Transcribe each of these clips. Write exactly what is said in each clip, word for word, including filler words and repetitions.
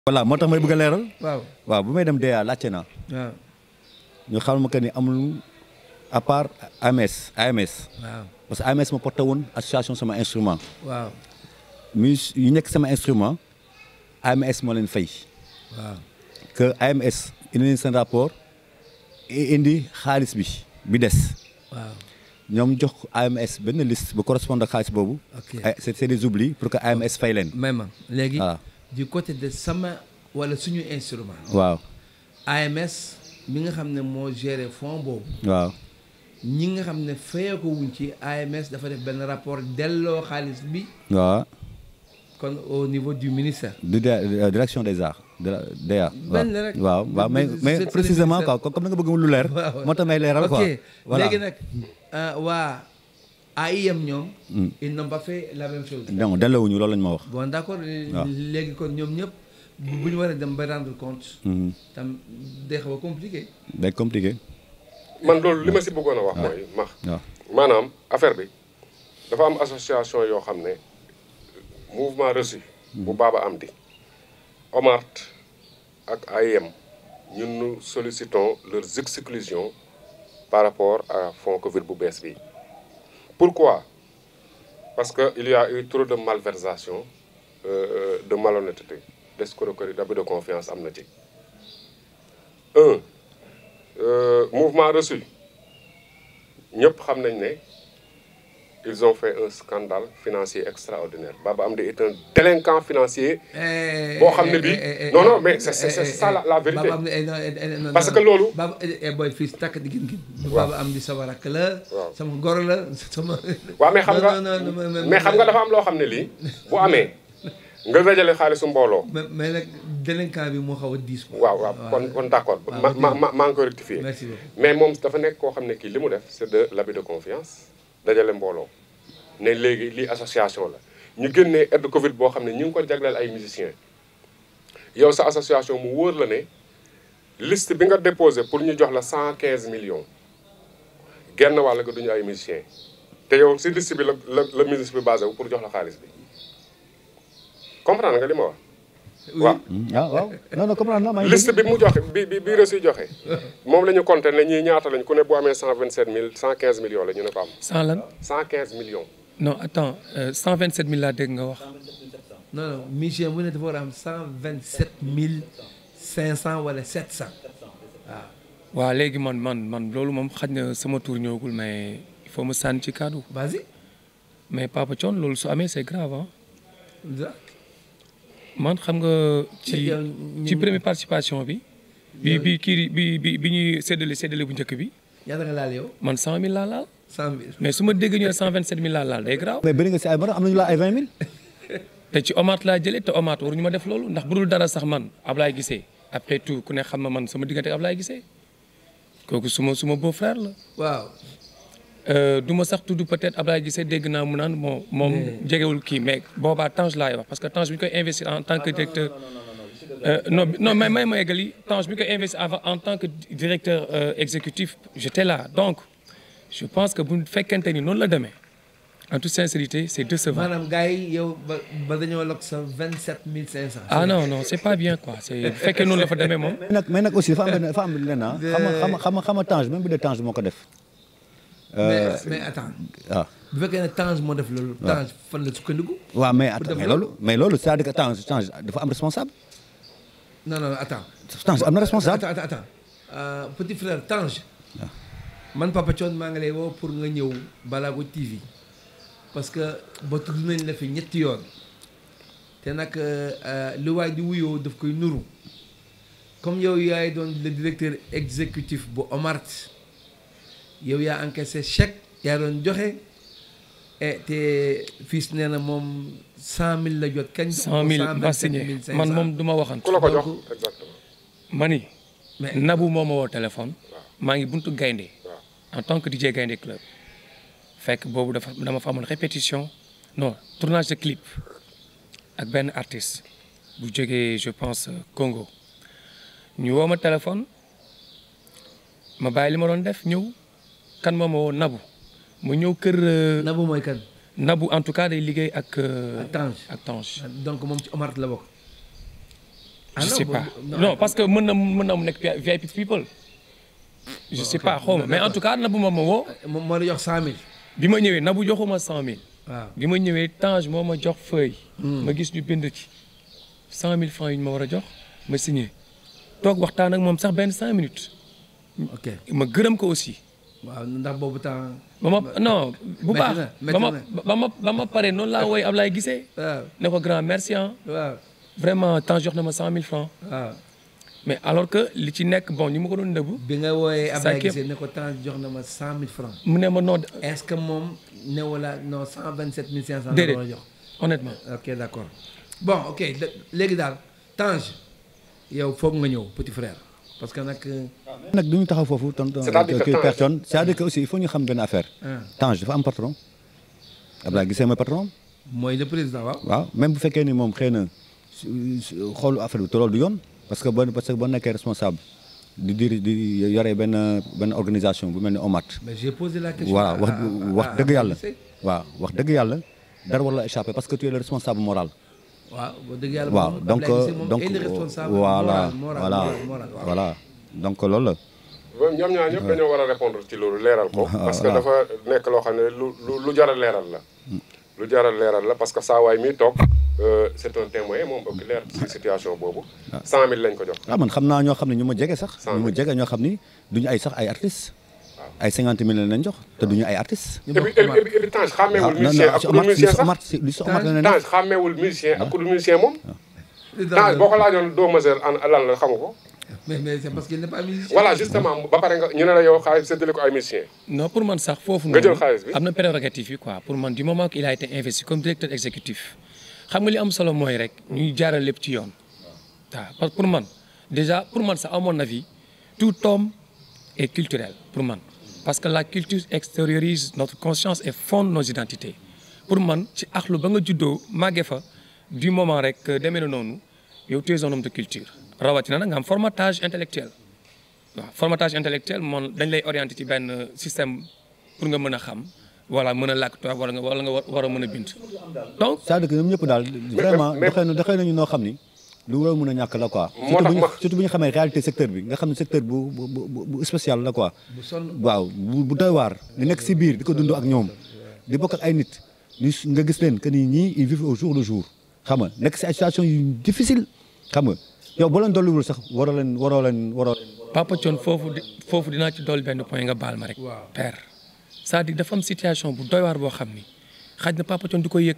voilà moo tax may bëgg a leeral. waaw waaw bu may dem D A laajte naa. waaw ñu xamal ma que ni amul à part A M S A M S. waaw parce que A M S ma porté woon association sama instrument. waaw mus yu nekk sama instrument A M S moo leen fay. waaw que A M S indi leen seen rapport indi xaalis bi bi des. waaw ñoom jox A M S benn liste bu correspond ak xaalis boobu. ok c'est c'est des oublis pour que A M S fay leen. même léegi. voilà du côté de sama wala suñu instrument. waaw A M S mi nga xam ne moo géré fonds boobu. waaw ñi nga xam ne fayee ko wuñ ci A M S dafa def benn rapport delloo xaalis bi waaw. kon au niveau du ministère. du direction des arts de la D A. benn rek waaw waaw mais mais précisément quoi comme nga bëgg lu leer. moo tax may leeral quoi. ok léegi nag waa A I M ñoom. ils n'ont pas fait la même chose. donc delloowuñu loolu lañ ma wax. bon d'accord léegi kon ñoom ñëpp bu ñu war a dem ba rendre compte. tam day xaw a compliqué. day compliqué. man loolu li ma si bëggoon a wax mooy max waaw maanaam affaire bi dafa am association yoo xam ne mouvement reçu bu Baba Amdi OMART ak A I M ñun nous sollicitons leurs exclusions par rapport à fonds Covid bu bees bi pourquoi parce que il y a eu trop de malversation euh, de malhonnêteté d'escroquerie d'abus de confiance am na ci un Euh, mouvement reçu ñëpp xam nañ ne ils ont fait un scandale financier extraordinaire Baba Amdi est un délinquant financier boo xam ne bii non non mais c'est c'est ça la, la vérité parce que loolu Baba boy fii takk di gin gin Baba Amdi sama rakk la sama goro la sama waaw mais xam nga mais xam nga dafa am loo xam ne lii bu amee nga dajale xaalisu mbooloo. mais mais nag délinquant bi moo xaw a diis. waaw waaw kon kon d'accord ma ma ma maa ngi koy rectifier. merci beaucoup mais moom dafa nekk koo xam ne kii li mu def c'est de l'abus de confiance dajale mbooloo ne léegi lii association la ñu génnee aide Covid boo xam ne ñu ngi ko jagleel ay musiciens yow sa association mu wóor la ne liste bi nga déposé pour ñu jox la cent quinze millions genn wàll ga duñu ay musiciens te yow si liste bi la la la ministre bi basé wu pour jox la xaalis bi. comprendre nga li ma wax. waaw ah waaw non non comprendre naa. liste bi mu joxe bi bi bi reçu joxe. moom la ñu compté ne ñii ñaata lañ ku ne bu amee cent vingt sept mille cent quinze millions la ñu ne ko am. cent lan. cent quinze millions. non attends cent vingt sept mille laa dégg nga wax. non non musicien bu ne dafa war a am cent vingt sept mille cinq cent wala sept cent. waaw. waaw léegi man man man loolu moom xaj na sama tour ñëwagul mais il faut ma sànni ci kaddu. vas-y. mais Papa Thione loolu su amee c'est grave ah. man xam nga ci ci première participation bi. bi bi kii bi bi bi ñuy séddale séddale bu njëkk bi. ñaata nga laal yow. man cent mille laa laal. cent mille mais su ma dégg ñu ne cent vingt sept mille laa laal day grave. mais bëri nga si ay mara am nañu la ay vingt mille. te ci OMART laa jëlee te OMART waruñu ma def loolu ndax bu dul dara sax man Ablaye Guissé après tout ku ne xam na man sama diggante ak Ablaye Guissé kooku suma suma beau frère la. waaw. du ma sax tudd peut-être Ablaye Guissé dégg naa mu naan moo moom jegewul kii mais boobaa Tange laay wax parce que Tange bi ñu koy investir en tant que directeur non non mais may ma eggali Tange bi ñu koy investir en tant que directeur exécutif j'étais là donc je pense que bu fekkente ni noonu la demee en toute sincérité c'est décevant. maanaam gars yi yow ba ba dañoo lokk sa vingt sept mille cinq cent. ah non non c'est pas bien quoi c'est bu fekkee noonu la fa demee moom. mais nag mais nag aussi dafa am dafa am lenn ah. xam nga xam nga xam nga Tange même bu dee Tange moo ko def. mais mais attends. waaw bu fekkee ne Tange moo def loolu. Tange fan la sukkandiku. waaw mais attends mais loolu mais loolu c'est-à-dire que Tange Tange dafa am responsable. non non attends. Tange am na responsable. attends attends petit frère Tange. man Papa Thione maa ngi lay woo pour nga ñëw Balago T V. parce que ba tudd nañ la fi ñetti yoon. te nag lu waay di wuyoo daf koy nuru. comme yow yaay doon le directeur exécutif bu OMART. yow yaa encaissé chèque yaa doon joxe et te fils nee na moom cent mille la jot. kañ cent mille ma signé man moom du ma waxantu. ku la ko jox exactement. mani mais Nabou moo ma woo téléphone. maa ngi buntu Gaynde en tant que D J Gaynde Club. fekk boobu dafa dama fa amoon répétition non tournage de clip ak benn artiste bu jógee je pense Congo ñu woo ma téléphone ma bàyyi li ma doon def ñëw. kan moom moo Nabou mu ñëw kër. Nabou mooy kan. Nabou en tout cas day liggéey ak. ak Tange ak Tange. donc moom ci OMART la bokk. Ah je non, sais bon, pas non, non parce que mën na mën na mu nekk V I P people. je sais pas xaw ma mais en tout cas Nabou ma ma woo. moom moo la jox cent mille. bi ma ñëwee Nabou joxuma cent mille. waaw bi ma ñëwee Tange moo ma jox feuille. ma gis ñu bind ci cent mille francs yu ñu ma war a jox ma signé toog waxtaan ak moom sax benn cinq minutes. ok ma gërëm ko aussi. waaw ndax boobu temps. ba ma non bu baax métti ba ma na ba ma ba ma pare noonu laa woy Ablaye Guissé. waaw ne ko grand merci hein. waaw vraiment Tange jox na ma cent mille francs. waaw. mais alors que li ci nekk bon ñu ma ko doon nëbbu. bi nga wooyee Ablaye képp Guissé ne ko temps jox na ma cent mille francs. mu ne ma non est-ce que moom ne wala non cent vingt sept mille cinq cent. déedéet la war a jox. honnêtement. ok d'accord bon ok lé- léegi daal Tange yow foog nga ñëw petit frère parce que nag. nag du ñu taxaw foofu tonton C'est-à-dire que Tange- personne c'est-à-dire que aussi il faut ñu xam benn affaire. ah, Tange dafa am patron Ablaye Guissé mooy patron mooy le président waaw. waaw même bu fekkee ni moom xëy na su- su- xoolu affaire bi te loolu du yoon parce que boo parce que boo nekkee responsable di diri di yore benn benn organisation bu mel ni OMAT. mais j'ai posé la question. voilà wax à- à- wax à- dëgg à yàlla Guissé. waaw wax dëgg yàlla dara war la échappé parce que tu es le responsable moral. waaw wax dëgg yàlla waaw moom donc Ablaye Guissé moom donc est le responsable voilà moral, moral, voilà moral, moral, waaw. voilà donc loolu la. bon ñoom ñaar ñëpp dañoo war a répondre ci loolu leeral ko. parce que dafa nekk loo xam ne lu lu lu jar a leeral la. lu jar a leeral la parce que saa waay mi toog c'est un témoin moom bëgg leer ci situation boobu. cent mille lañ ko jox. ah man xam naa ñoo xam ne ñu ma jege sax. cent ñu mille ma jege ñoo xam ni duñu ay sax ay artistes. ay cinquante mille lañ jox te duñu ay artistes. ñu et bokk puis Omar. et puis et puis Tange xàmmeewul non musicien non ak si ku dul Omar musicien si sax. Omar si li si Omar la ne Tange xàmmeewul musicien ak ku dul musicien moom. Tange boo ko laajoon doo mesure an lan la xamu ko. mais mais c'est parce qu'il n'est pas musicien. voilà justement ba pare nga ñu ne la yow xaalis séddale ko ay musiciens. non pour man sax foofu Nga jël noonu xaalis bi. am na prérogative yi quoi pour man du moment qu'il a été investi comme directeur exécutif xam nga li am solo mooy rek ñuy jaaral lépp ci yoon waaw parce que pour man déjà pour man sax à mon avis tout homme est culturel pour man parce que la culture extériorise notre conscience et fonde nos identités pour man ci axlu ba nga juddoo màggee fa du moment rek demee na noonu yow tu es un homme de culture rawatina nag nga am formatage intellectuel waaw formatage intellectuel moom dañ lay orienté ci benn système pour nga mën a xam voilà mën a làkk tubaab wala nga wala nga war a mën a bind donc c'est-à-dire que ñoom ñëpp daal vraiment mais- doxee na doxee nañu noo xam ni lu war a mën a ñàkk la quoi. Moo tax surtout bu ñu ma- surtout bu ñu xamee réalité secteur bi nga xam ne secteur bu bu bu bu spécial la quoi. bu sonn waaw bu bu doy waar di nekk si biir di ko dund ak ñoom di bokk ak ay nit ñu nga gis leen que ni ñii ils vivent au jour le jour xam nga nekk si ay situation yu difficile xam nga yow boo leen dolliwul sax waroo leen waroo leen waroo leen. Papa Thione foofu di foofu dinaa ci dolli benn point nga baal ma rek. Waaw. père c'est-à-dire dafa am situation bu doy waar boo xam ni xaj na Papa Thione du koy yëg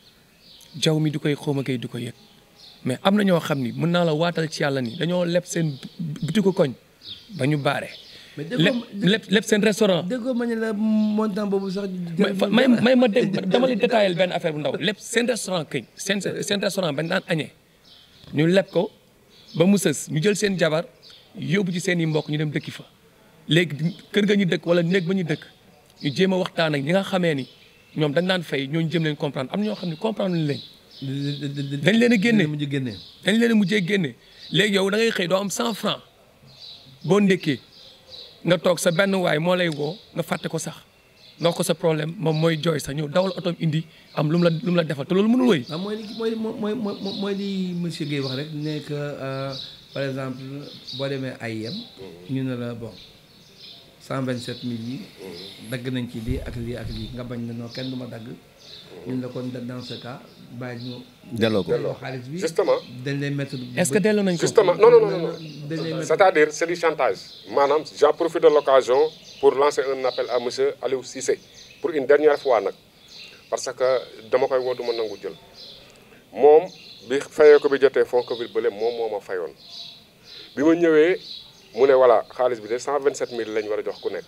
jaww mi du koy xawma kay du koy yëg mais am na ñoo xam ni mën naa la waatal ci yàlla ni dañoo leb seen bitiku koñ ba ñu baare. mais leb déggoo leb leb seen restaurant. déggoo ma ne la montant boobu sax. may fa- may may ma dégg dama lay détaillé benn affaire bu ndaw lépp seen restaurant këñ seen seen restaurant bañ daan añee ñu leb ko ba mu sës ñu jël seen jabar yóbbu ci seen i mbokk ñu dem dëkki fa léegi kër ga ñu dëkk wala néeg ba ñu dëkk ñu jéem a waxtaan ak ñi nga xamee ni ñoom dañ daan fay ñooñu jëm leen comprendre am na ñoo xam ne comprendre luñ leen dañ leen a génne mujj génne. dañ leen a mujjee génne léegi yow da ngay xëy doo am cent francs boo ndékkee nga toog sa benn waay moo lay woo nga fàtte ko sax ndox ko sa problème moom mooy jooy sax ñëw dawal otoom indi am lu mu la lu mu la defal te loolu mënul wëy. waaw mooy li mooy mooy mooy mooy li monsieur Guèye wax rek ne que euh, par exemple boo demee ay yem ñu ne la bon cent vingt sept mille yi dagg nañ ci lii ak lii ak lii nga bañ na non kenn du ma dagg ñun la kon dans ce cas bàyyi ñu delloo ko delloo xaalis bi justement dañ lay mettre est-ce que delloo nañ ko. justement non non non non dañ lay mettre c'est-à-dire c'est du chantage maanaam j'en profite de l'occasion pour lancer un appel à monsieur Aliou Cissé pour une dernière fois nag parce que dama koy woo du ma nangu jël moom bi fayee ko bi jotee fond Covid bële moom moo ma fayoon bi ma ñëwee mu ne voilà xaalis bi de cent vingt sept mille lañ war a jox ku nekk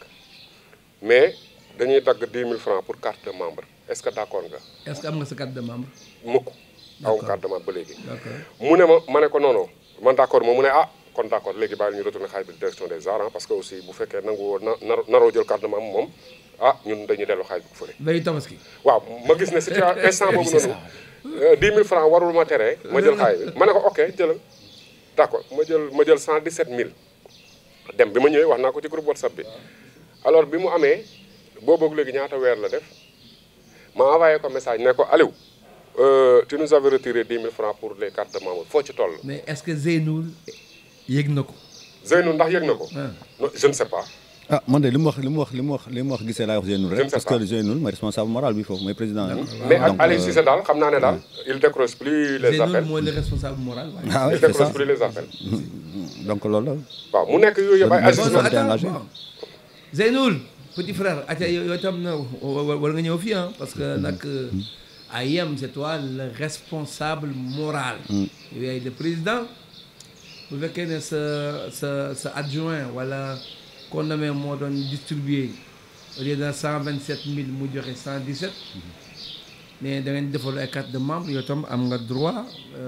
mais dañuy dagg dix mille francs pour carte de membre est-ce que d'accord nga est-ce que am nga sa carte de membre. mukk aw carte de membre ba léegi d'accord mu ne ma ma ne ko non non man d'accord moom mu ne ah kon d'accord léegi bàyyi ñu retourner xaalis bi direction des arts parce que aussi bu fekkee nangu woo na naroo jël carte de membre moom ah ñun dañuy dellu xaalis bi fële veille tabaski. waaw ma gis ne situation instant boobu c'est noonu dix mille francs warul ma teree ma jël xaalis bi ma ne ko ok jëlal d'accord ma jël ma jël cent dix-sept mille dem bi ma ñëwee wax naa ko ci groupe WhatsApp bi alors bi mu amee boobu léegi ñaata weer la def ma envoyé ko message ne ko Aliou euh, tu nous avais retiré dix mille francs pour les cartes de membres foo ci toll. mais est-ce que Zeynoul yëg na ko. Zeynoul ndax yëg na ko. non je ne sais pas. ah man de li mu wax li mu wax li mu wax li mu wax gisee laay wax Zeynoul rek parce que Zeynoul mooy responsable moral bi foofu mooy président bi. mais ak Aliou Cissé daal xam naa ne daal il décroche plus les appels. Zeynoul mooy le responsable moral. ah oui il c'est décroche ça plus les appels. donc loolu la. waaw mu nekk yooyu yëpp ay ajustement. Zeynoul petit frère ati yow itam na war nga ñëw fii ah parce que nag A I M c'est toi le responsable moral. yow yaay le président bu fekkee ne sa sa sa adjoint wala. kon namee moo doon distribuer au lieu de cent vingt sept mille mu joxe cent dix sept mais da ngeen defal ay carte de membre yow tam am nga droit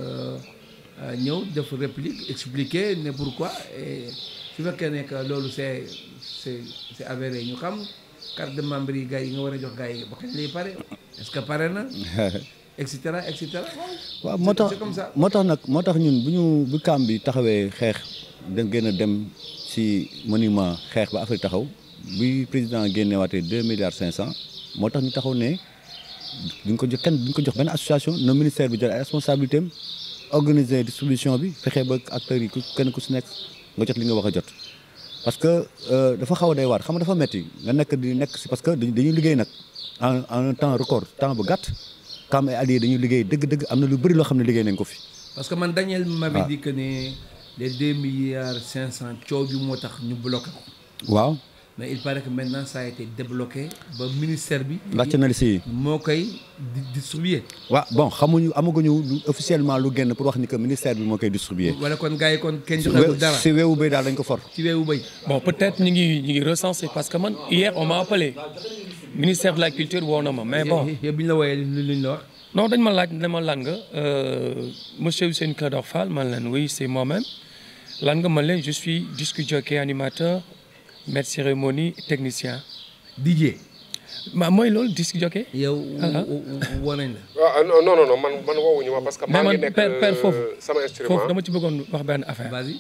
ñëw def réplique expliquer ne pourquoi et su fekkee ne que loolu c'est c'est c'est avéré ñu xam carte de membre yi gars yi nga war a jox gars yi ba kañ lay pare est-ce que pare na et cetera et cetera waaw moo tax moo tax nag moo tax ñun bu ñu bu kaam bi taxawee xeex da gën a dem ci monument xeex ba affaire taxaw bi président génneewaatee deux milliards cinq cent moo tax ñu taxaw ne duñ ko jox kenn duñ ko jox benn association na ministère bi jël ay responsabilité am organiser distribution bi fexe ba acteurs yi ku kenn ku si nekk nga jot li nga wax a jot. parce que dafa xaw a day waar xam nga dafa metti nga nekk di nekk si parce que dañuy liggéey nag en en un temps record temps bu gàtt comme ay alliés dañuy liggéey dëgg-dëgg am na lu bëri loo xam ne liggéey nañ ko fi. parce que man Daniel m'avait dit que ne les deux milliards cinq cent coow bi moo tax ñu bloqué ko. waaw. mais il paraît que maintenant ça a été débloqué ba ministère bi. laajte na si moo koy distribuer. waaw bon xamuñu amaguñu lu officiellement lu génn pour wax ni que ministère bi moo koy distribuer. wala kon gars yi kon kenn joxewul dara si weewu béy daal dañ ko for. ci weewu béy. bon peut-être ñu ngi ñu ngi recensé parce que man hier on m'a appelé ministère de la culture woo na ma mais bon. yow bi ñu la wooyee luñ la wax. non dañ ma laaj dama lan nga monsieur Ousseynou Clédor Fall man leen oui c'est moi-même lan nga man leen je suis disc jockey animateur. maître cérémonie technicien. D J. ma mooy loolu disc jockey. yow woo nañ la. ah non non non man man woowuñu ma parce que. maa ngi nekk per per foofu sama instrument foofu dama ci bëggoon wax benn affaire. vas-y.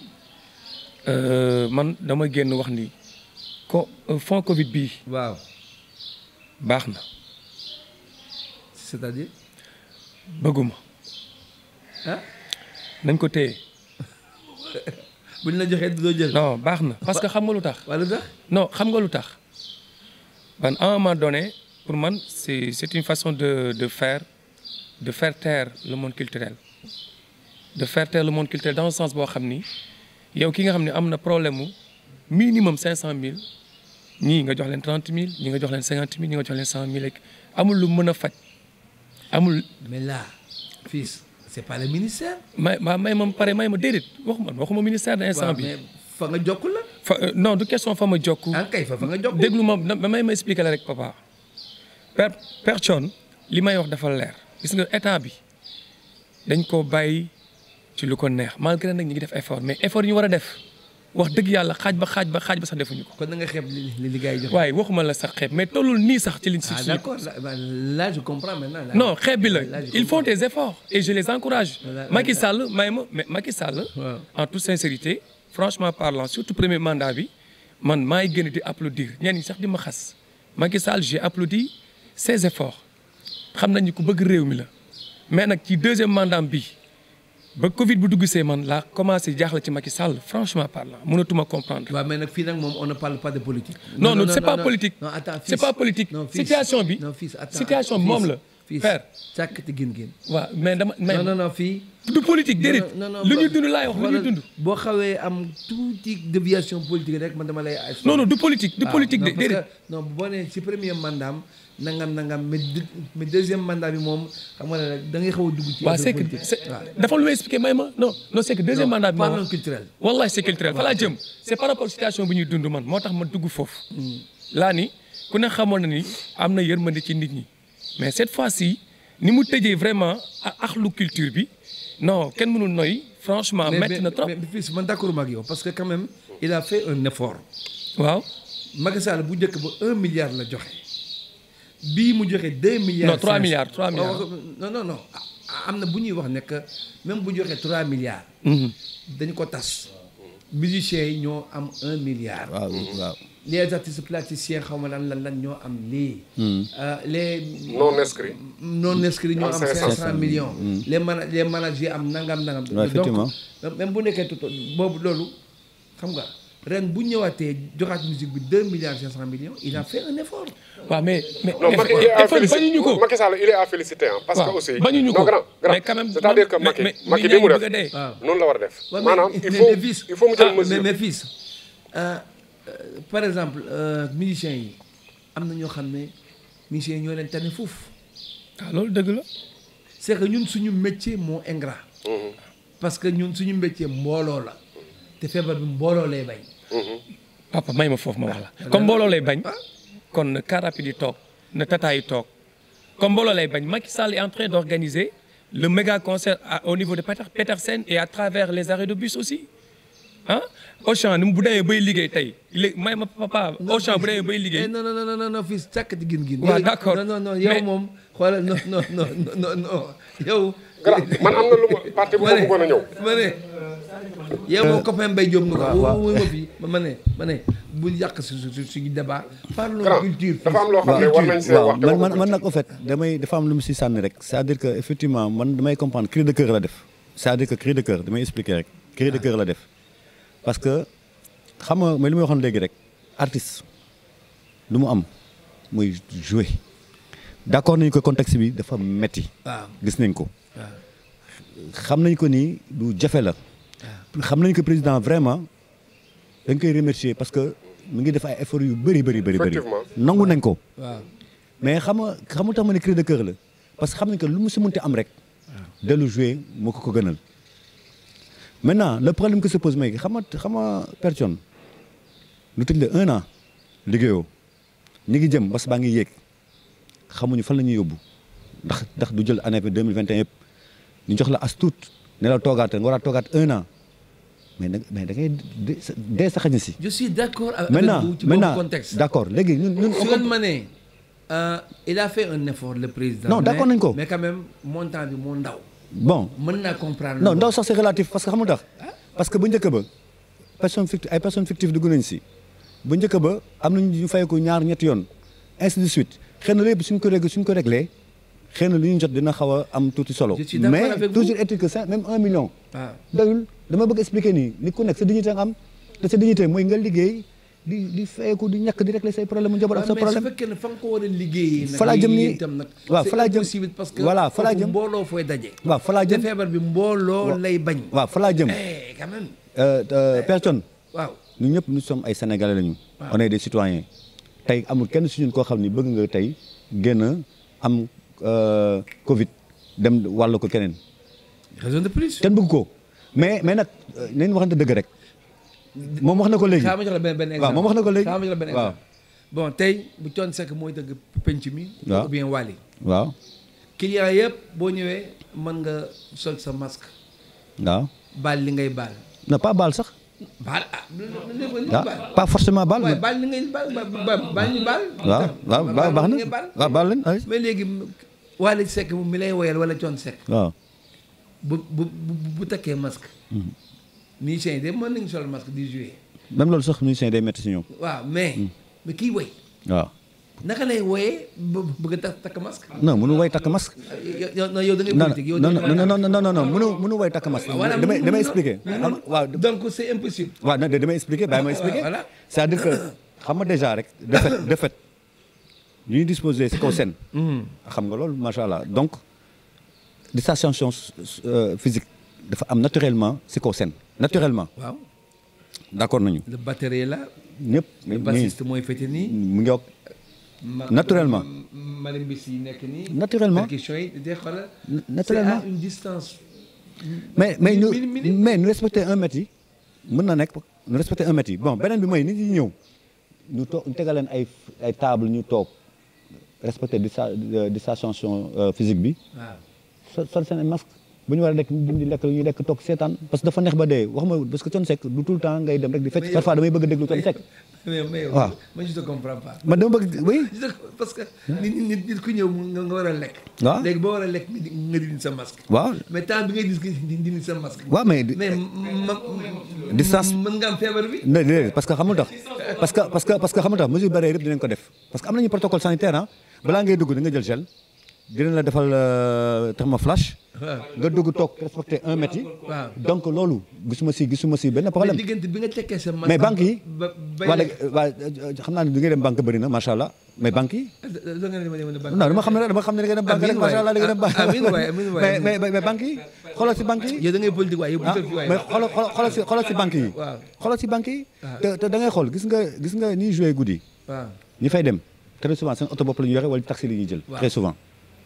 man dama génn wax ni ko fond Covid bii. waaw. baax na. c'est-à-dire. bëgguma. ah. nañ ko téye. buñ la joxee doo jël. non baax na parce que xam nga lu tax. wala tax. non xam nga lu tax man à un moment donné pour man c'est c'est une façon de de faire de faire taire le monde culturel de faire taire le monde culturel dans le sens boo xam ni yow ki nga xam ne am na problème mu minimum cinq cent mille ñii nga jox leen trente mille ñii nga jox leen cinquante mille ñii nga jox leen cent mille amul lu mën a faj amul. mais là fils c'est pas le ministère. may ma may ma pare may ma déedéet waxuma waxuma ministère de instant bi. mais fa nga jokk la. fa non du question fa ma jokk. ah kay fa fa nga jokk. déglu ma may ma expliquer la rek papa. per personne li may wax dafa leer gis nga état bi dañ koo bàyyi ci lu ko neex malgré nag ñu ngi def effort mais effort yi ñu war a def wax dëgg yàlla xaaj ba xaaj ba xaaj ba sax defuñu ko. kon da nga xeeb li li li gars yi jox. waaye waxuma la sax xeeb mais tollul nii sax ci liñ si. ah d'accord là je comprends maintenant. Là, non xeeb bi la là, ils font des efforts et je les encourage. Là, Macky Sall may ma mais Macky Sall. waaw. en toute sincérité franchement parlant surtout premier mandat bi man maa ngi gën di applaudir ñenn ñi sax di ma xas Macky Sall j'ai applaudi ses efforts xam nañu ku bëgg réew mi la mais nag ci deuxième mandat bi ba Covid bu dugg see man laa commencé jaaxle ci Macky Sall franchement parlant mënatuma comprendre. waaw mais nag fii nag moom on ne parle pas de politique. non non c'est pas politique. non attends c'est pas politique. situation bi non fils attends situation bi moom la. père càkk te gin gin. waaw mais dama. mais non non non fii. du politique déedéet. non non lu ñuy dund laay wax lu ñuy dund. boo xawee am tuuti déviation politique rek man dama lay. non non du politique du politique de déedéet. non boo nee ci premier mandat am nangam nangam mais mais deuxième mandat bi moom xam nga ne da ngay xaw a dugg ci. waaw c'est que dafa lu may expliquer may ma non non c'est que deuxième mandat bi. parlons culturel. wallahi c'est culturel fa laa jëm c'est par rapport situation bi ñuy dund man moo tax ma dugg foofu. laa ni ku ne xamoon na ni am na yërmande ci nit ñi mais cette fois-ci ni mu tëjee vraiment axlu culture bi non kenn mënul noy franchement métti na trop. mais mais fii man d'accord ak yow parce que quand même il a fait un effort. waaw. Macky Sall bu njëkk ba un milliard la joxe bii mu joxe deux milliards. non trois milliards trois milliards. non non non am na bu ñuy wax ne que même bu joxe trois milliards. dañu ko tas. musiciens yi ñoo am un milliard. waaw waaw. les artistes plasticiens xaw ma lan lan lan ñoo am lii. les. non inscrits. non inscrits ñoo am cinq cent millions. les man les managers am nangam nangam. effectivement donc même bu nekkee tout boobu loolu xam nga ren bu ñëwaatee joxaat musique bi deux milliards cinq cent millions il a fait un effort. waaw mais mais. non Macky il est à féliciter bañuñu ko Macky Sall il est à féliciter hein, parce que aussi. bañuñu ko non grand grand mais quand même c'est-à-dire que Macky Macky li mu def noonu la war a def. maanaam il faut il faut mu jël mesure. mais mais fils par exemple musiciens yi am na ñoo xam ne musiciens yi ñoo leen tane foofu. ah loolu dëgg la. c'est que ñun suñu métier moo ingrat. parce que ñun suñu métier mbooloo la te feebar bi mbooloo lay bañ. papa may ma foofu ma wax la comme mbooloo lay bañ. kon na car rapide yi toog na tata yi toog comme mbooloo lay bañ Macky Sall est en train d'organiser le méga concert à, au niveau de Peter Petersen et à travers les arrêts de bus aussi ah Auchan ni bu demee bay liggéey tey léegi may ma papa Auchan bu demee bay liggéey. non non non non non fii càkk di gin gin. waaw d'accord non non non yow moom xoolal non non non non non yow. man am na lu ma parti bu ma bëggoon a ñëw. ma ne yow moom copain Mbaye Diop nga ko. waaw waaw ma fii ma ne ma ne bu yàq si su suñu débat. parlons culture dafa am loo xam ne war nañ see wax. man man man nag au fait damay dafa am lu mu si sànni rek c'est-à-dire que effectivement man damay comprendre cri de cœur la def c'est-à-dire que cri de cœur damay expliquer rek cri de cœur la def parce que xam nga mooy li may waxoon léegi rek artiste lu mu am muy jouer d'accord nañu ko contexte bi dafa metti waaw gis nañ ko. xam nañ ko ni du jafe la. xam nañ ko président vraiment dañ koy remercier parce que mu ngi def ay efforts yu bëri bëri bëri bëri. nangu nañ ko. waaw mais xam nga xam nga tax ma ne cri de cœur la parce que xam nañ que lu mu si mënti am rek. dellu jouer moo ko ko gënal. maintenant le problème que se pose mooy xam nga xam nga personne lu tëj la un an liggéeyoo ñi ngi jëm bas baa ngi yéeg xamuñu fan la ñuy yóbbu ndax ndax du jël année bi deux mille vingt et un yëpp ñu jox la as tuut ne la toogaat nga war a toogaat un an mais da mais da ngay dee sa xañ si. je suis d'accord avec maintenant vous ci boobu maintenant contexte. d'accord léegi ñun ñun. su leen ma ne il a fait un effort le président. non d'accord nañ ko mais quand même montant bi moo ndaw. bon mën naa comprendre. non ndaw sax c'est relatif parce que xam nga tax parce que bu njëkk ba personne fictive ay personnes fictives dugg nañ si bu njëkk ba am nañu ñu fay ko ñaar ñetti yoon ainsi de suite xëy na lépp suñ ko réglé suñ ko réglé xëy na lu ñu jot dina xaw a am tuuti solo. je suis d'accord mais avec vous. toujours est-il que ça même un million. waaw doyul dama bëgg expliquer nii nit ku nekk sa dignité nga am te sa dignité mooy nga liggéey di di fayeku di ñàkk di régler say problème mu njaboot ak sa mais su problème. fekkee ne fa nga ko war a liggéeyee. nag fa laa jëm nii itam nag waaw fa laa jëm c'est impossible parce que voilà fa laa foofu jëm mbooloo fooy daje. waaw fa laa te jëm feebar bi mbooloo lay bañ. waaw fa laa jëm. eh quand même. Euh, euh, personne. waaw ñun ñëpp nous sommes ay sénégalais lañu. on est des citoyens. tey amul kenn si ñun koo xam ni bëgg nga tey génn am Covid dem wàll ko keneen. raison de plus. kenn bëgg ko mais mais nag nañ waxante dëgg rek. moom wax na ko léegi. xaaral ma jox la benn benn exemple waaw moom wax na ko léegi. xaaral ma jox la benn waaw. exemple. bon tey bu Thione Seck mooy dëgg penc mi. waaw ou bien Wally. waaw. client yëpp boo ñëwee mën nga sol sa masque. waaw. baal li ngay baal. non pas baal sax. baal ah. ah pas forcément baal. waaye baal li ngay baal baal baal ñu baal. waaw waaw waaw baax na waaw baal leen ay. mais léegi Wally Seck mi lay woyal wala Thione Seck. waaw. bu bu bu bu takkee masque. musiciens yi de mën nañu sol masque di jouer. même loolu sax musicien day métti si ñoom. waaw mais. mais kii woy waaw. naka lay woyee ba bëgg a takk takk masque. non mënu way takk masque. yow yow yow da ngay non politique yow. non non non non non non mënu mënu way takk masque. voilà damay damay expliquer. mënu waaw donc c'est impossible. waaw non damay expliquer bàyyi ma expliquer. voilà. c'est-à-dire que xam nga déjà rek de fait de fait ñu ñuy disposer si kaw scène. xam nga loolu macha allah donc distanciation physique dafa am naturellement si kaw scène naturellement. waaw. d'accord nañu. le batterie la. ñëpp le bassiste mooy fete nii. mu ngi yokk naturellement. marimbis yi nekk nii. naturellement percussion yi day xoolal. naturellement c'est à une distance. mais mais ñu mini- mini- mais ñu respecter un mètre yi mën na nekk ñu respecter un mètre yi bon beneen bi mooy nit ñi ñëw ñu toog ñu tegal leen ay ay table ñu toog respecter dista distanciation physique bi. waaw. sol sol seen masque bu ñu war a lekk ñu di lekk ñu lekk toog seetaan parce que dafa neex ba dee wax ma parce que Thione Seck du tout le temps ngay dem rek di fecc parfois damay bëgg a déglu Thione Seck. mais mais waaw. moi je te comprends pas. man dama bëgg oui. je te parce que nit nit nit ku ñëw nga nga war a lekk. waaw. léegi boo war a lekk nga di nga dindi sa masque. waaw mais temps bi ngay gis nga dindi sa masque. waaw mais. mais ma Distance. mën nga am feebar bi. non déedéet parce que xamul tax parce que parce que parce que xam nga tax mesure barrière yëpp dinañ ko def parce que am nañu protocole sanitaire ah balaa ngay dugg da nga jël gel dinañ la defal thermoflash nga dugg toog respecté un mètre yi. waaw donc loolu gisuma si gisuma si benn problème. mais diggante bi nga tekkee sa mais banque yi. ba waa waa xam naa ne di ngay dem banque bëri na macha allah mais banque yi. da nga dem banque. non dama xam ne dama xam ne da ngay dem banque rek macha allah da ngay dem banque. amiin waay amiin waay mais mais mais banque yi xoolal si banque yi. yow da ngay politique waay yow bu tël fi waay. mais xoolal xoolal si xoolal si banque yi. waaw xoolal si banque yi. te te da ngay xool gis nga gis nga ñuy joué guddi. waaw ñi fay dem très souvent seen oto bopp la ñu yore wala taxi la ñuy jël. très souvent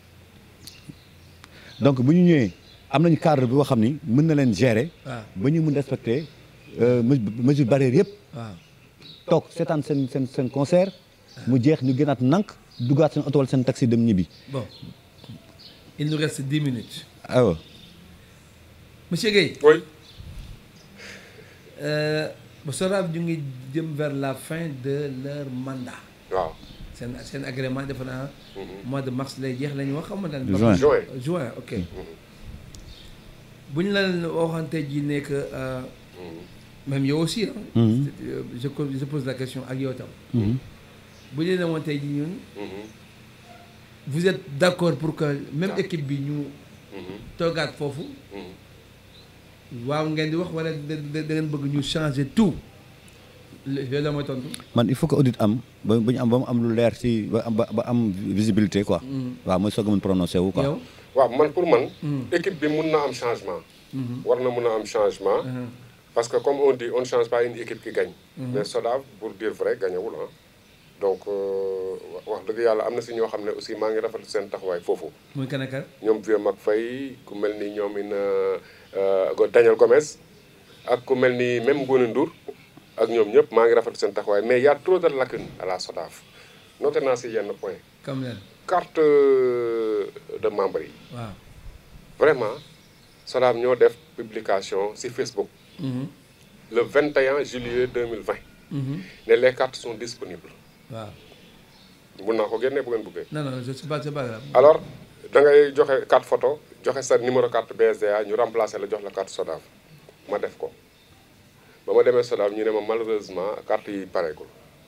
donc bu ñu ñëwee am nañu cadre bi boo xam ni mën na leen gérer. waaw ba ñu mën respecter mesure barrière yëpp. waaw toog seetaan seen seen seen concert. mu jeex ñu gënaat nank duggaat seen oto wala seen taxi dem ñibbi. bon il nous reste dix minutes. aywa. monsieur Guèye. oui. ba SODAV ñu ngi jëm vers la fin de leur mandat. waaw. seen seen agrément defe naa. mois de mars lay jeex la ñu wax xam nga. juin juin juin ok. bu ñu la waxante ji ne que même yow aussi ah. je je pose la question ak yow tam. bu ñu leen waxante ji ñun. vous êtes d'accord pour que même équipe bi ñu. toogaat foofu. waaw ngeen di wax wala da da ngeen bëgg ñu changer tout. yooyu la mooy tontu. man il faut que audit am ba ba ñu am ba mu am lu leer ci ba am ba am visibilité quoi. waaw mooy soog a mën prononcé wu quoi. yow waaw man pour man. équipe bi mun na am changement. war na mun a am changement. parce que comme on dit on ne change pas une équipe qui gagne. mais SODAV pour dire vrai gagnewul ah. donc wax dëgg yàlla am na si ñoo xam ne aussi maa ngi rafetlu seen taxawaay foofu. muy kan ak kan. ñoom Vieux Mac Faye ku mel ni ñoom in Daniel Gomez ak ku mel ni même Ngone Ndour ak ñoom ñëpp maa ngi rafetlu seen taxawaay mais y a trop de lacunes à la SODAV noté naa si yenn point comme leen. carte de membre yi. waaw. vraiment SODAV ñoo def publication si Facebook. le vingt et un juillet deux mille vingt. ne les cartes sont disponibles. waaw. mun naa ko génnee bu ngeen bëggee. non non je sais pas c'est pas grave. alors da ngay joxe carte photo joxe sa numéro carte B S D A ñu remplacer la jox la carte SODAV ma def ko ba ma demee SODAV ñu ne ma malheureusement carte yi pareegul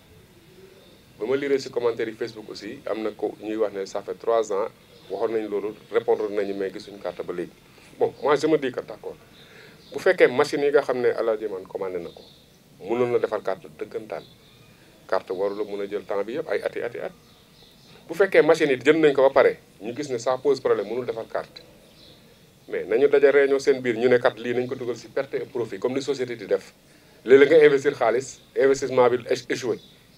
ba ma lire ci commentaire yi Facebook aussi am na ko ñuy wax ne ça fait trois ans waxoon nañu loolu répondre nañu mais gisuñu carte ba léegi bon moi je me dis que d'accord bu fekkee machine yi nga xam ne Alaaji Man commandé na ko mënoon na defar carte dëggantaan carte warula mën a jël temps bi yëpp ay ati ati at bu fekkee machine yi jënd nañ ko ba pare ñu gis ne ça pose problème mënul defar carte mais nañu daja réunion seen biir ñu ne kat lii nañ ko dugal ci perte et profit comme ni société di def léeg-léeg nga investir xaalis investissement bi échoué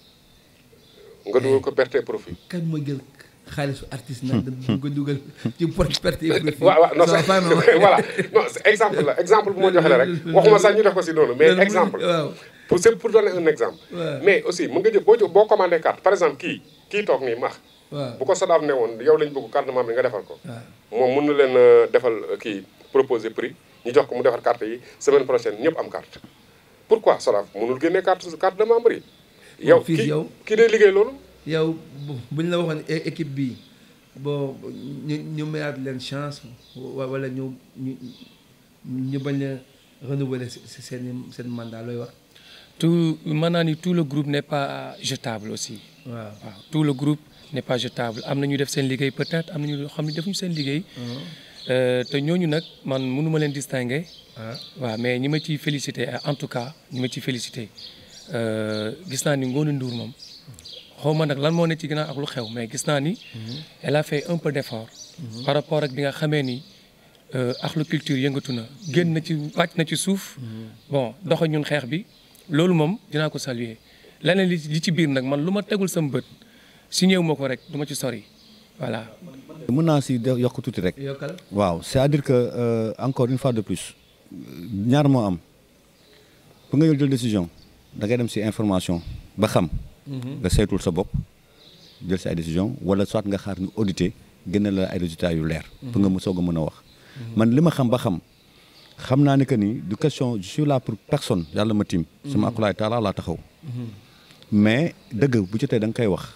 nga dugal ko perte et profit. kan ma jël xaalisu artiste nag dañ ko dugal ci perte perte et profit. waaw waaw non c'est voilà non exemple la exemple bu ma joxe la rek waxuma sax ñu def ko ci noonu mais exemple. pour c'est pour donner un exemple. mais aussi mën nga jël boo boo commandé carte par exemple kii kii toog nii max. waaw bu ko SODAV ne woon yow lañ bëgg carte de membre nga defal ko. moom mën na leen defal kii proposer prix ñu jox ko mu defar carte yi semaine prochaine ñëpp am carte. pourquoi SODAV mënul génnee carte carte de membre yi. yow kii yow kii day liggéey loolu. yow bu ñu la waxoon équipe bi bon ñu ñu mayaat leen chance wala ñu ñu ñu bañ a renouveler seen seen mandat looy wax. tout maanaam ni tout le groupe n'est pas jetable aussi. waaw waaw tout le groupe n'est pas jetable am na ñu def seen liggéey peut-être am na ñu xam ne defuñu seen liggéey. te ñooñu nag man mënuma leen distinguer. waaw mais ñi ma ciy félicité en tout cas ñi ma ciy félicité gis naa ni Ngone Ndour moom xaw ma nag lan moo ne ci ginnaaw ak lu xew mais gis naa ni. elle a fait un peu d'effort. par rapport ak bi nga xamee ni Akhlou Culture yëngatu na génn na ci wàcc na ci suuf. bon doxa ñun xeex bi loolu moom dinaa ko saluer leneen li li ci biir nag man lu ma tegul sama bët si ñëw ma ko rek du ma ci sori voilà. mën naa si yokk tuuti rek. yokkal waaw c'est-à-dire que euh, encore une fois de plus ñaar moo am pour nga jël décision da ngay dem si information ba xam. nga saytul sa bopp jël si ay décision wala soit nga xaar ñu auditer génne la ay résultats yu leer. pour nga mu soog a mën a wax. man li ma xam ba xam xam naa ne que ni du question je suis là pour personne yàlla ma tiim. sama akulaay taala laa taxaw. mais dëgg bu jotee da nga koy wax.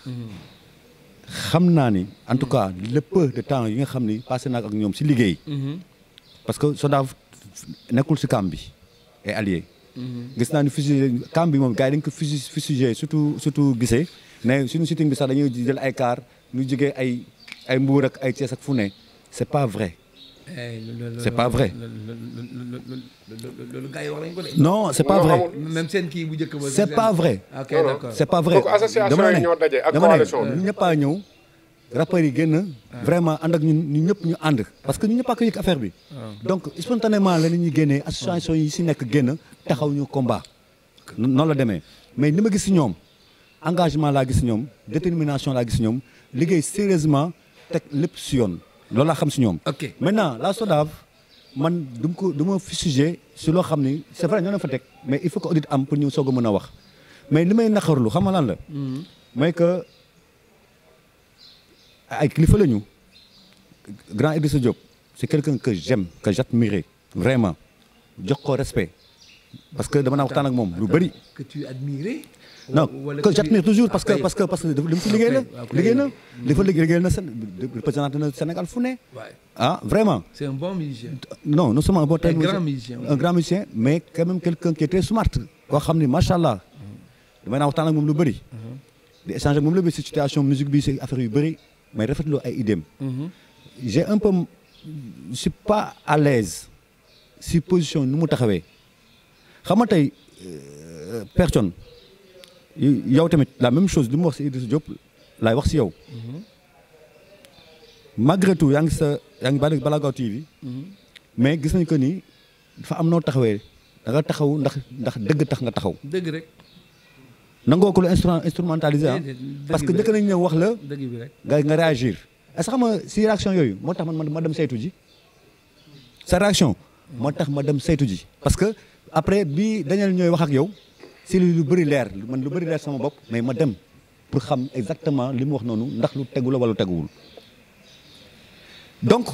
xam naa ni en tout cas le peu de temps yi nga xam ni passé naa ak ñoom si liggéey. parce que SODAV nekkul si camp bi et allié. gis naa ni fusillé camp bi moom gars yi dañ ko fusi fusillé surtout surtout gisee mais suñu shooting bi sax dañuy jël ay car ñu jógee ay ay Mbour ak ay Thiès ak fu ne c'est pas vrai. c'est pas vrai. loolu gars yi wax nañ ko de. non c'est pas vrai. même seen kii bu njëkk ba. c'est pas vrai. ok d'accord. c'est pas vrai. donc association yi ñoo daje ak coalition bi. ñëpp a ñëw rappeurs yi génn. vraiment ànd ak ñun ñu ñëpp ñu ànd. parce que ñu ñëpp a ko yëg affaire bi. donc spontanément la ñuy génnee association yi si nekk génn taxaw ñu combat. noonu la demee mais li ma gis si ñoom engagement laa gis si ñoom détermination laa gis si ñoom liggéey sérieusement teg lépp si yoon. loolu laa xam si ñoom. ok maintenant la SODAV man du ma ko du ma fustigé si loo xam ni c'est vrai ñoo leen fa teg mais il faut que audit am pour ñu soog a mën a wax mais li may naqarlu xam nga lan la. mooy que ay kilifa la ñu. grand Idrissa Diop c'est quelqu'un que j'aime que j'admire vraiment jox ko respect parce que dama naa waxtaan ak moom lu bëri. que tu admires. non que j'admire toujours parce que parce que parce que li mu fi liggéey la liggéey na li fa liggéey na représenté na Sénégal fu ne ah vraiment c'est un bon musicien non non seulement un bon un grand musicien un grand musicien mais quand même quelqu'un qui est très smart koo xam ni macha allah damay naa waxtaan ak moom lu bëri di échanger ak moom lu bëri si situation musique bi si affaire yu bëri mais rafetlu ay idéem j'ai un peu je suis pas à l'aise si position nu mu taxawee xam nga tey personne yow tamit la même chose li mu wax si Idrissa Diop laay wax si yow malgré tout yaa ngi sa yaa ngi bala Balagaw T V mais gis nañu que ni dafa am noo taxawee da nga taxaw ndax ndax dëgg tax nga taxaw. dëgg rek. nangoo ko lu instrument instrumentalisé ah. parce que njëkk nañu ñëw wax la. dëgg bi rek nga nga réagir. est-ce que xam nga si réaction yooyu moo tax man ma dem saytu ji sa réaction moo tax ma dem saytu ji parce que après bi Daniel ñooy wax ak yow. si lu bëri leer man lu bëri leer sama bopp mais ma dem pour xam exactement li mu wax noonu ndax lu tegu la wala teguwul donc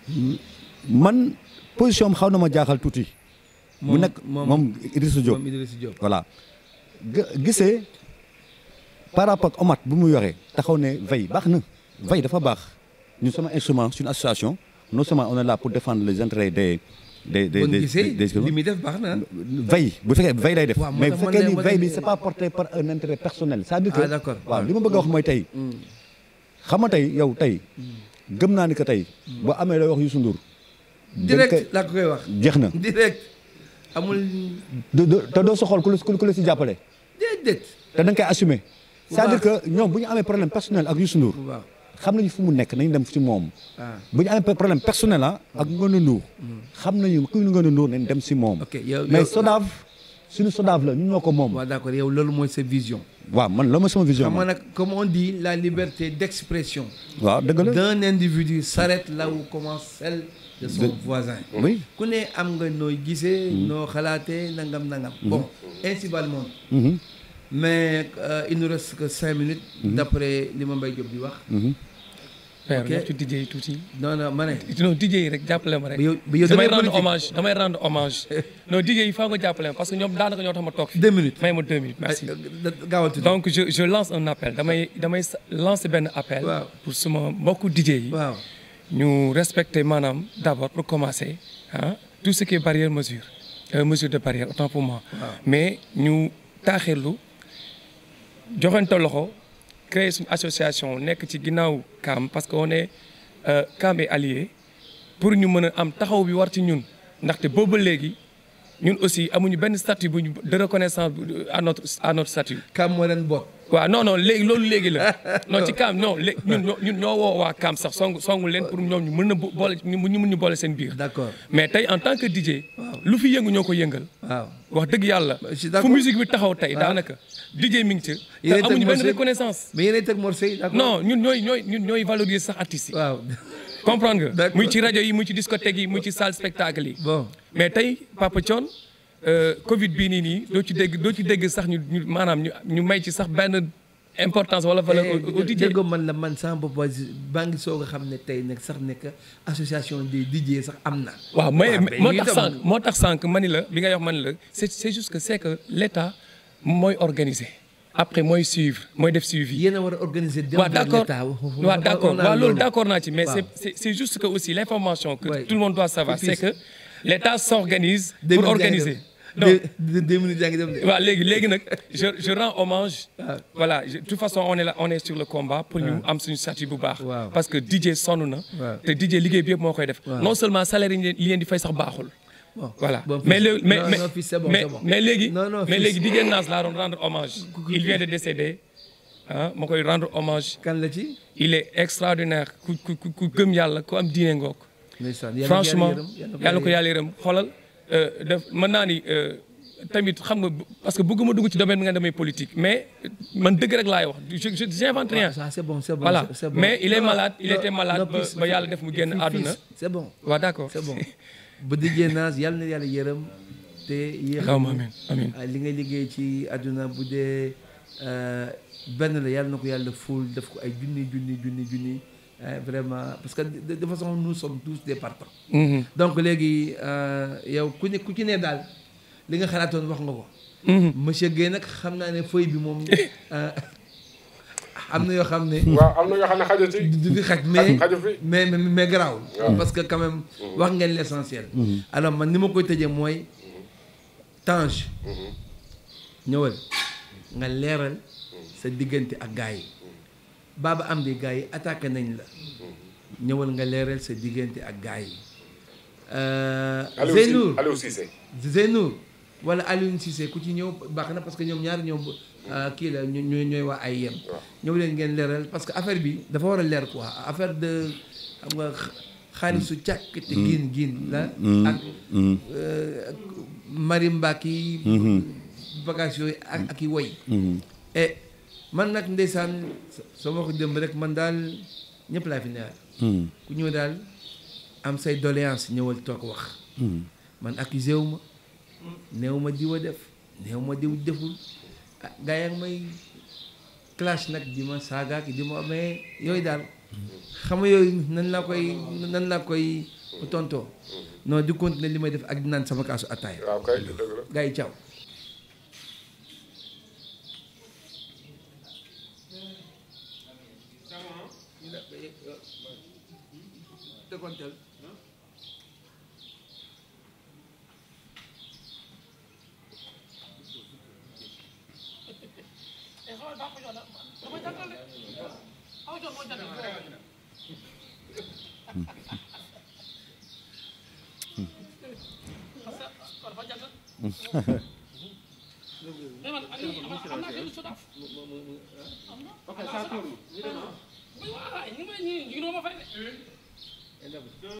man position am xaw na ma jaaxal tuuti. mu nekk moom Idrissa Diop voilà. gisee par rapport ak Omat bu mu yoree taxaw ne veille baax na veille dafa baax ñun sama instrument suñu association non seulement on est là pour défendre les intérêts des. des des des des li muy def baax na. veille bu fekkee veille lay def. mais bu fekkee ni veille bi c'est pas porté par un intérêt personnel. c'est-à-dire que ah d'accord waaw li ma bëgg a wax mooy tey. xam nga tey yow tey. gëm naa ni que tey. boo amee looy wax Youssou Ndour. direct laa ko koy wax. jeex na direct amul. te doo sa xool ku la ku la si jàppale. déedéet. te da nga koy assumer. c'est-à-dire que ñoom bu ñu amee problème personnel ak Youssou Ndour. waaw xam nañu fu mu nekk nañu dem ci moom. bu ñu amee problème personnel ah. ak Ngoné Ndour. xam nañu ku ñu Ngoné Ndour nañ dem ci moom. ok yow mais SODAV suñu SODAV la ñun ñoo ko moom. waaw d'accord yow loolu mooy sa vision. waaw man loolu mooy sama vision. xam nga nag comme on dit la liberté d'expression. waaw dëgg la d'un individu s'arrête là où commence celle de son voisin. oui ku ne am nga nooy gisee. noo xalaatee nangam nangam. bon ainsi va le monde. mais euh, il nous reste que cinq minutes. d'après li ma Mbaye Diop di wax. père wax ci D J yi tuuti. non non ma ne. non D J yi rek jàppale ma rek. yow yow damay rendre hommage damay rendre hommage. non D J yi faa nga jàppale ma parce que ñoom daanaka ñoo tax ma toog fi. deux minutes may ma deux minutes merci. gaawal donc je je lance un appel damay damay lancer benn appel. waaw pour suma mbokku D J yi. waaw ñu respecter maanaam d'abord pour commencer ah tout ce qui est barrière mesure euh, mesure de barrière autant pour moi. mais ñu taaxirlu joxante loxo. créer suñu association nekk ci ginnaaw C A M parce que on est euh, C A M est allié pour ñu mën a am taxaw bi war ci ñun ndaxte boobu léegi ñun aussi amuñu benn statut bu ñu de reconnaissance à notre à notre statut. C A M moo leen boot. waaw non non léegi loolu léegi la non ci C A M non léegi ñun ñoo ñun ñoo woo waa C A M sax song songu leen pour ñoom ñu mën a boole ñu mën ñu boole seen biir. d'accord mais tey en tant que D J. lu fi yëngu ñoo ko yëngal. waaw wax dëgg yàlla. fu musique bi taxaw tey daanaka. D J mi ngi ci. te amuñu benn reconnaissance. mais yéenay teg morceau yi d'accord. non ñun ñooy ñooy ñun ñooy valoriser sax artistes yi. waaw. comprendre nga. muy ci rajo yi muy ci discothèque yi muy ci salle spectacle yi. bon mais tey Papa Thione Covid bii nii nii doo ci dégg doo ci dégg sax ñu ñu maanaam ñu ñu may ci sax benn importance wala valeur au D J. déggoo man la man sama bopp baa ngi soog a xam ne tey nag sax nekk association des D J sax am na. waaw mais moo tax sànq moo tax sànq mani la bi nga wax mani la c'est c'est juste que c'est que l'État mooy organiser. après mooy suivre mooy def suivi. yéen a war a organiser. dem waaw d'accord waaw d'accord waaw loolu d'accord naa ci mais waaw. c'est c'est juste que aussi l'information que Ouais. tout le monde doit savoir Et puis, c'est que l'État s'organise deux pour mille organiser. donc deux deux minutes yaa ngi dem de. waaw léegi léegi nag je je rends hommage. voilà je- de toute façon on est là on est sur le combat pour ñu am suñu statut bu baax. Waaw. parce que D J sonn na. Waaw. te D J liggéey bi yëpp moo koy def. Waaw. non seulement salaire yi ñu leen yi leen di fay sax baaxul. Bon. voilà Bon, mais fils- le mais non, mais non, fils, c'est bon, mais c'est bon. mais léegi. Non, non, mais fils. léegi D J Nas laa doon rendre hommage. il vient de décéder ah ma koy rendre hommage. kan la ci. il est extraordinaire ku ku ku ku gëm yàlla ku am diine ngoog. ndeysaan yàlla franchement yàlla yàlla ko yàlla yërëm xoolal def mën naa ni euh, tamit xam nga parce que bëgguma dugg ci domaine bi nga demee politique mais man dëgg rek laay wax je je j'invente rien. ça c'est bon c'est bon voilà c'est bon. mais il est Non, malade il non, était non, malade ba fils, ba yàlla def mu génn fils, àdduna. c'est bon waaw d'accord c'est bon ba D J Nas yàlla na yàlla yërëm te yéex Allahumma amiin amiin. li ngay liggéey ci àdduna bu dee euh, benn la yàlla na ko yàlla ful def ko ay junni junni junni junni euh, vraiment parce que de, de façon nous sommes tous des partants. Mhm. donc léegi euh, yow ku ne ku ci ne daal li nga xalaatoon wax nga ko. Mhm. monsieur Guèye nag xam naa ne feuille bi moom euh, am na yoo xam ne. waaw am na yoo xam ne xajul ci. du fi xaj mais xaju fi. mais mais mais garaawul. waaw. parce que quand même wax ngeen l'essentiel. alors man ni ma koy tëjee mooy Tange. ñëwal nga leeral sa diggante ak gars yi Baba Amdi gars yi attaqué nañ la ñëwal nga leeral sa diggante ak gars yi. Aliou Zeynour Cissé Aliou Cissé. Zeynour wala Aliou Cissé ku ci ñëw baax na parce que ñoom ñaar ñoom kii la ñu ñooy ñooy waa ay yem. ñëw leen ngeen leeral parce que affaire bi dafa war a leer quoi affaire de xam nga xaalisu càkk te giin giin la. ak marimba ki bagage yooyu ak ak i woy. et man nag ndeysaan sama ko démb rek man daal ñëpp laa fi neex. ku ñëw daal am say doléance ñëwal toog wax. man accusé wu ma néew ma diw a def néew ma diw deful ah gaa yaa ngi may clash nag di ma saagaak di ma mais yooyu daal xam nga yooyu nan laa koy nan laa koy tontoo non di continuer li may def ak di naan sama kaasu attaaya. waaw kay dëgg la. gaa yi caw.